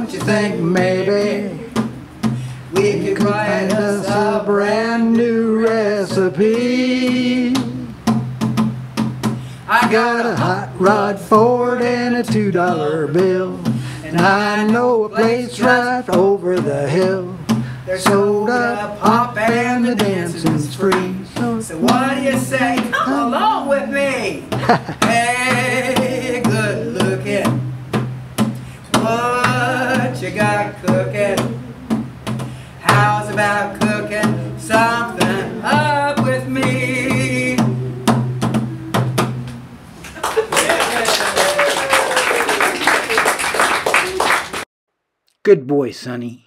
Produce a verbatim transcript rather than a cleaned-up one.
Don't you think maybe we could find us a brand new recipe? I got a hot rod Ford and a two dollar bill, and I know a place right over the hill. There's soda pop and the dancing's free. So what do you say? Come along with me. Hey, good looking, what you got cooking? How's about cooking something up with me? Good boy, Sonny.